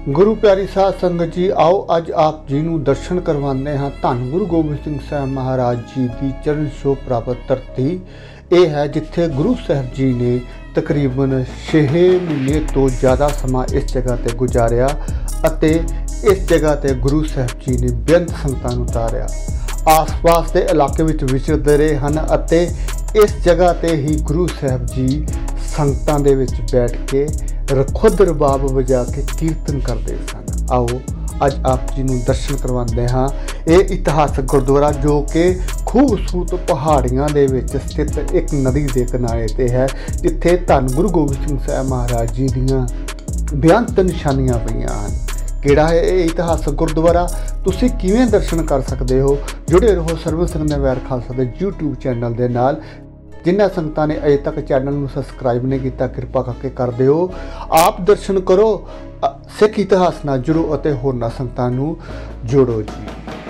गुरु प्यारी साध संगत जी, आओ अज आप जी नूं दर्शन करवाने हाँ धन गुरु गोबिंद सिंह साहब महाराज जी की चरण छोह प्राप्त धरती। ये है जिथे गुरु साहब जी ने तकरीबन 6 महीने तो ज़्यादा समा इस जगह ते गुजारिया अते इस जगह ते गुरु साहब जी ने बेअंत संगतां नूं उतारिया। आस पास के इलाके विच विचरदे रहे हैं अते इस जगह ते ही गुरु साहब जी संगतां दे विच बैठ के खुद रबाब वजा के कीर्तन करते सन। आओ अज आप जी नूं दर्शन करवाते हाँ। ये इतिहासक गुरुद्वारा जो कि खूबसूरत पहाड़ियां दे विच स्थित एक नदी के किनारे ते है, जिथे धन गुरु गोबिंद सिंह साहब महाराज जी दीयां बेअंत निशानियां पईयां हन। किहड़ा है ये इतिहासक गुरुद्वारा, तुसीं किवें दर्शन कर सकते हो? जुड़े रहो सर्व संगत निरवैर खालसा दे यूट्यूब चैनल के नाल। जिन्होंने संगतां ने अजे तक चैनल में सबसक्राइब नहीं किया, कृपा करके कर दिओ। आप दर्शन करो, सिख इतिहास नाल जुड़ो और होरनां संगतां नूं जोड़ो जी।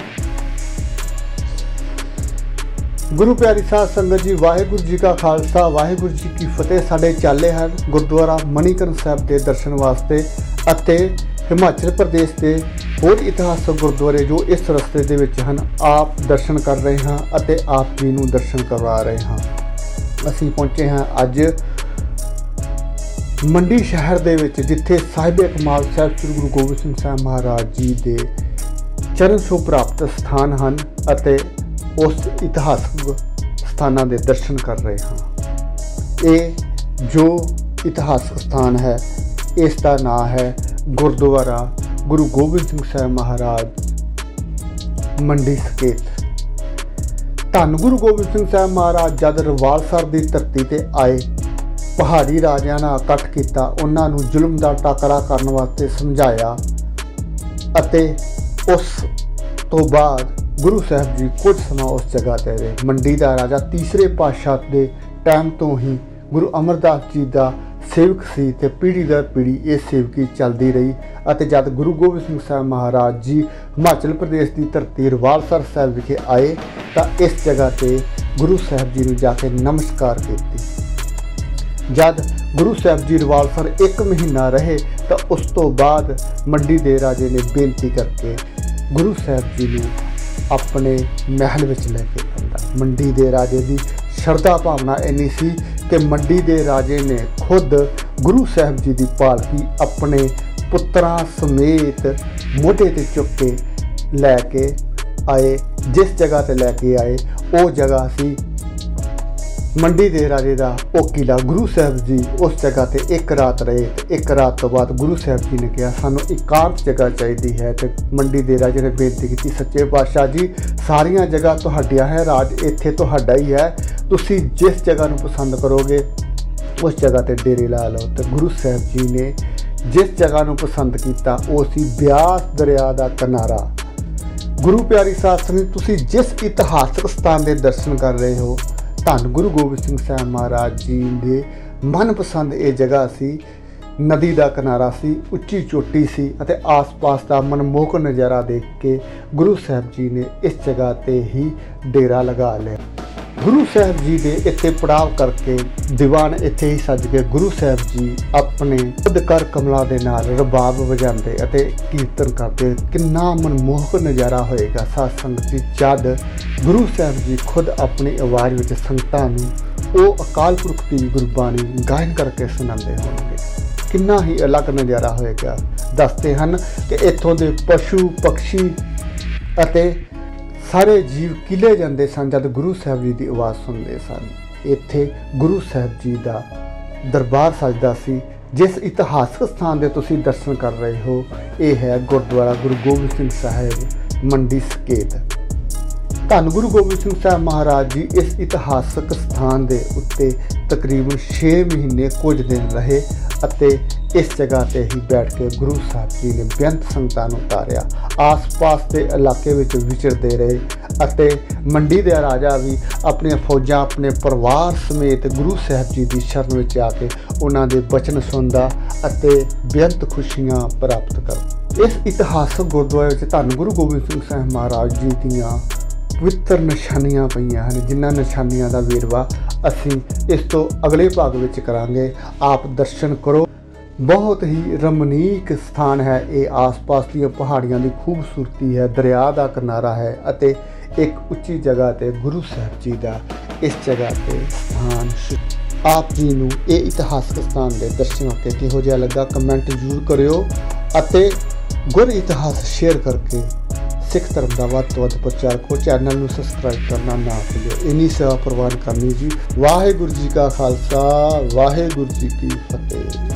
गुरु प्यारी साध संगत जी, वाहिगुरू जी का खालसा वाहिगुरू जी की फतेह। साडे चाले हैं गुरुद्वारा मणिकरण साहब के दर्शन वास्ते अते हिमाचल प्रदेश के होर इतिहासक गुरुद्वारे जो इस रस्ते दे विच हन, आप दर्शन कर रहे हैं अते आप जी नूं दर्शन करवा रहे हैं। असीं पहुँचे हैं अज मंडी शहर दे विच, जिथे साहिबे कमाल साहब श्री गुरु गोबिंद सिंह साहब महाराज जी के चरण छोह प्राप्त स्थान हैं अते उस इतिहासक स्थानां दे दर्शन कर रहे हैं। ये जो इतिहासक स्थान है इसका नाम है गुरुद्वारा गुरु गोबिंद सिंह साहब महाराज मंडी सकेत। धन गुरु गोबिंद सिंह साहब महाराज जद रवालसर की धरती ते आए, पहाड़ी राजियां नाल इकट्ठ किया, उन्हां नूं जुल्म दा टाकरा करन वास्ते समझाया अते उस तो बाद गुरु साहब जी कुछ समा उस जगह ते रहे। मंडी का राजा तीसरे पातशाह के टाइम तो ही गुरु अमरदास जी का सेवक सी ते पीढ़ी दर पीढ़ी ये सेवकी चलती रही अते जब गुरु गोबिंद सिंह साहब महाराज जी हिमाचल प्रदेश की धरती रवालसर साहब विखे आए तो इस जगह ते गुरु साहब जी ने जाके नमस्कार की। जब गुरु साहब जी रवालसर 1 महीना रहे तो उस तो बाद मंडी के राजे ने बेनती करके गुरु साहब जी ने अपने महल में लैके आंदा। मंडी के राजे की शरधा भावना इन्नी सी कि मंडी के राजे ने खुद गुरु साहब जी की पालकी अपने पुत्रां समेत मोढे ते चुक के लैके आए। जिस जगह ते लैके आए वो जगह सी मंडी के राजे का वो किला। गुरु साहब जी उस जगह ते एक रात रहे। एक रात तो बाद गुरु साहब जी ने कहा सानू एकांत जगह चाहिए है। तो मंडी के राजे ने बेनती की, सच्चे पातशाह जी सारिया जगह तुहाडियां है, राज इत्थे तुहाडा ही है, तुसी जिस जगह नूं पसंद करोगे उस जगह ते डेरे ला लो। तो गुरु साहब जी ने जिस जगह नूं पसंद किया वो सी ब्यास दरिया का किनारा। गुरु प्यारी साध संगत, तुसी जिस इतिहासक स्थान के दर्शन कर रहे हो, धन गुरु गोबिंद सिंह साहब महाराज जी के मनपसंद ये जगह सी। नदी का किनारा सी, उच्ची चोटी सी अते आस पास का मनमोहक नज़ारा देख के गुरु साहब जी ने इस जगह ते ही डेरा लगा लिया। गुरु साहब जी के इत्थे पड़ाव करके दीवान इत्थे ही सज गए। गुरु साहब जी अपने खुद कर कमला दे नाल रबाब वजाते अते कीर्तन करते। कितना मनमोहक नज़ारा होएगा साध संगत जी जद गुरु साहब जी खुद अपनी आवाज़ में संगतां नूं वो अकाल पुरख की गुरबाणी गायन करके सुनाते होंगे। कितना ही अलग नज़ारा होएगा। दसते हैं कि इत्थों के पशु पक्षी अते सारे जीव किले जाते सन जब गुरु साहब जी की आवाज़ सुनते सन। इत्थे गुरु साहब जी का दरबार सजदा सी। जिस इतिहासक स्थान के तुसीं दर्शन कर रहे हो ये है गुरुद्वारा गुरु गोबिंद सिंह साहब मंडी सकेत। धन गुरु गोबिंद सिंह साहब महाराज जी इस इतिहासक स्थान के उत्ते तकरीबन 6 महीने कुछ दिन रहे अते इस जगह ते ही बैठ के गुरु साहब जी ने बेअंत संगतां नूं उतारिया। आस पास के इलाके में विचरते रहे अते मंडी के राजा भी अपनी फौजां अपने परिवार समेत गुरु साहब जी की शरण में आके उन्हां दे बचन सुनदा अते बेअंत खुशियां प्राप्त कर। इस इतिहासक गुरुद्वारे में धन गुरु गोबिंद सिंह साहब महाराज जी दीयां पवित्र निशानियां पईयां हैं, जिन्हां निशानियां का वेरवा असीं इस तो अगले भाग में करांगे। आप दर्शन करो। ਬਹੁਤ ਹੀ ਰਮਣੀਕ ਸਥਾਨ ਹੈ ਇਹ। ਆਸ-ਪਾਸ ਦੀਆਂ ਪਹਾੜੀਆਂ ਦੀ ਖੂਬਸੂਰਤੀ ਹੈ, ਦਰਿਆ ਦਾ ਕਿਨਾਰਾ ਹੈ ਅਤੇ ਇੱਕ ਉੱਚੀ ਜਗ੍ਹਾ ਤੇ ਗੁਰੂ ਸਾਹਿਬ ਜੀ ਦਾ ਇਸ ਜਗ੍ਹਾ ਤੇ ਸਥਾਨ ਹੈ। ਆਪ ਜੀ ਨੂੰ ਇਹ ਇਤਿਹਾਸਕ ਸਥਾਨ ਦੇ ਦਰਸ਼ਨ ਕਰਕੇ ਕਿਹੋ ਜਿਹਾ ਲੱਗਾ ਕਮੈਂਟ ਜ਼ਰੂਰ ਕਰਿਓ ਅਤੇ ਗੁਰ ਇਤਿਹਾਸ ਸ਼ੇਅਰ ਕਰਕੇ ਸਿੱਖ ਧਰਮ ਦਾ ਵੱਧ ਤੋਂ ਵੱਧ ਪ੍ਰਚਾਰ ਕਰੋ। ਚੈਨਲ ਨੂੰ ਸਬਸਕ੍ਰਾਈਬ ਕਰਨਾ ਨਾ ਭੁੱਲਿਓ। ਇੰਨੀ ਸੇਵਾ ਪ੍ਰਵਾਨ ਕਰਨੀ ਜੀ। ਵਾਹਿਗੁਰੂ ਜੀ ਕਾ ਖਾਲਸਾ, ਵਾਹਿਗੁਰੂ ਜੀ ਕੀ ਫਤਿਹ।